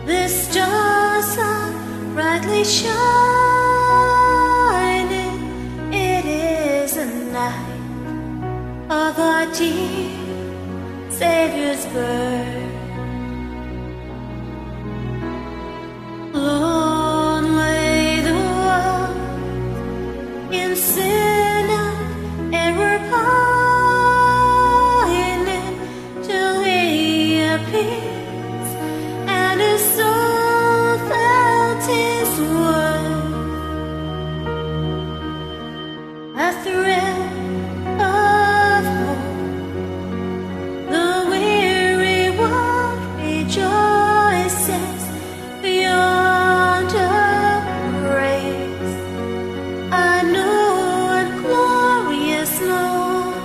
The stars are brightly shining. It is a night of our dear Savior's birth. Long lay the world in sin and error pining, till He appears and His soul felt His word. A thrill of hope, the weary world rejoices beyond her praise. I know what glorious Lord,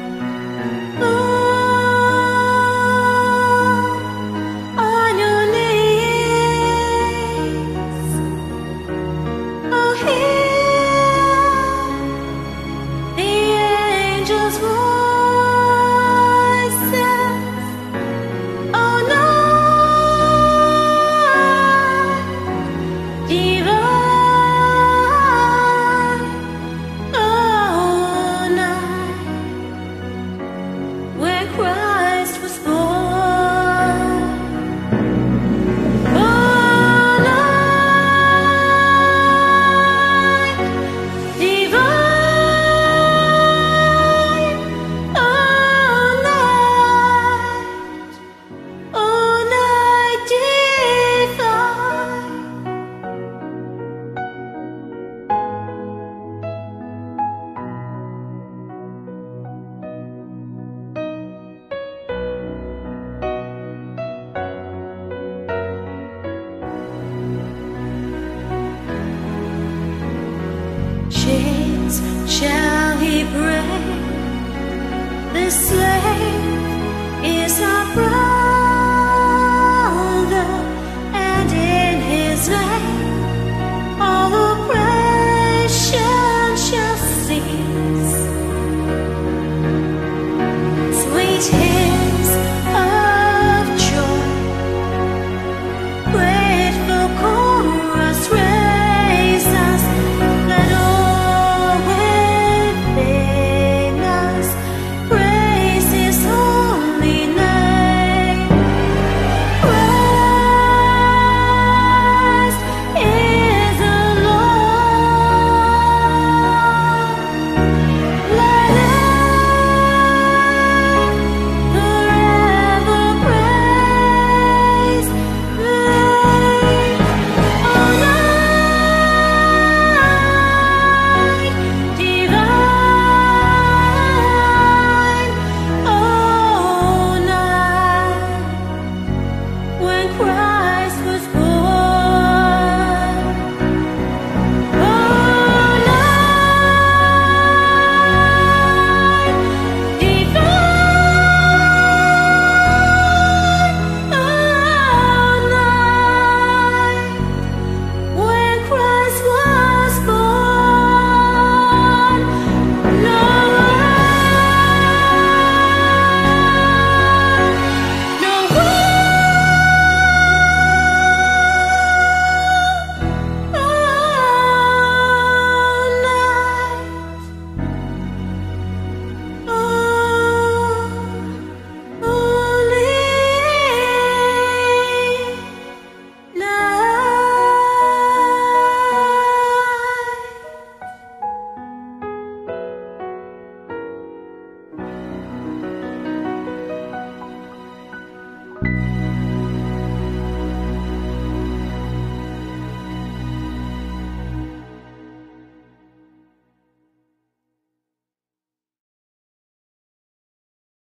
on your knees, oh, hear the angels' voices, oh, night divine, oh, night where Christ was born, oh, night divine, oh, night, oh, night divine. Chains shall He break, the slave